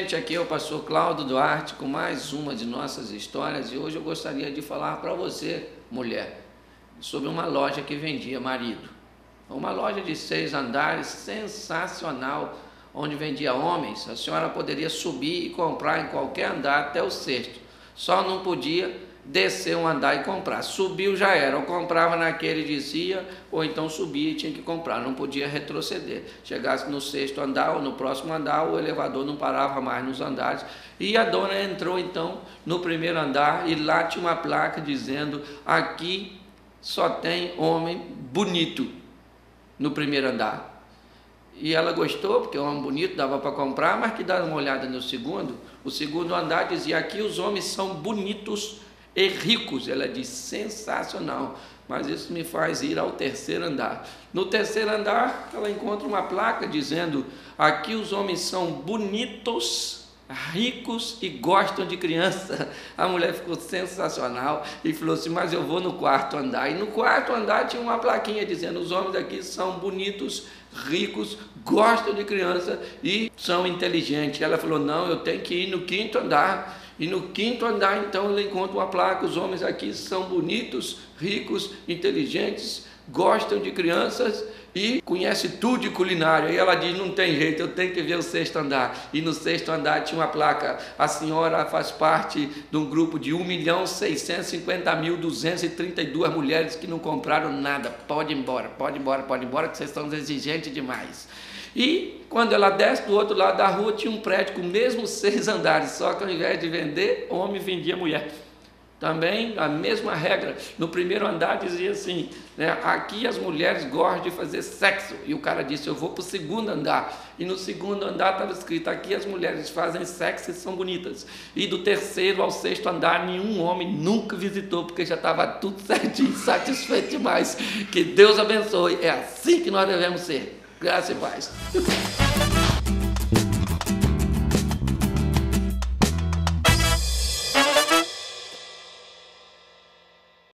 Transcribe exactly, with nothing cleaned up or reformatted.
Gente, aqui é o pastor Cláudio Duarte com mais uma de nossas histórias, e hoje eu gostaria de falar para você, mulher, sobre uma loja que vendia marido. Uma loja de seis andares, sensacional, onde vendia homens. A senhora poderia subir e comprar em qualquer andar até o sexto, só não podia descer um andar e comprar. Subiu já era, ou comprava naquele descia, ou então subia e tinha que comprar, não podia retroceder. Chegasse no sexto andar ou no próximo andar, o elevador não parava mais nos andares. E a dona entrou então no primeiro andar e lá tinha uma placa dizendo: aqui só tem homem bonito no primeiro andar. E ela gostou, porque é um homem bonito, dava para comprar, mas que dá uma olhada no segundo. O segundo andar dizia: aqui os homens são bonitos e ricos. Ela diz: sensacional, mas isso me faz ir ao terceiro andar. No terceiro andar, ela encontra uma placa dizendo: aqui os homens são bonitos, ricos e gostam de criança. A mulher ficou sensacional e falou assim: mas eu vou no quarto andar. E no quarto andar tinha uma plaquinha dizendo: os homens aqui são bonitos, ricos, gostam de criança e são inteligentes. Ela falou: não, eu tenho que ir no quinto andar. E no quinto andar, então, ela encontra uma placa: os homens aqui são bonitos, ricos, inteligentes, gostam de crianças e conhecem tudo de culinária. E ela diz: não tem jeito, eu tenho que ver o sexto andar. E no sexto andar tinha uma placa: a senhora faz parte de um grupo de um milhão seiscentos e cinquenta mil duzentas e trinta e duas mulheres que não compraram nada. Pode ir embora, pode ir embora, pode ir embora, que vocês são exigentes demais. E quando ela desce do outro lado da rua, tinha um prédio com mesmo seis andares, só que ao invés de vender, homem vendia mulher. Também a mesma regra. No primeiro andar dizia assim, né, aqui as mulheres gostam de fazer sexo. E o cara disse: eu vou para o segundo andar. E no segundo andar estava escrito: aqui as mulheres fazem sexo e são bonitas. E do terceiro ao sexto andar nenhum homem nunca visitou, porque já estava tudo certinho, satisfeito demais. Que Deus abençoe. É assim que nós devemos ser. Graça e paz.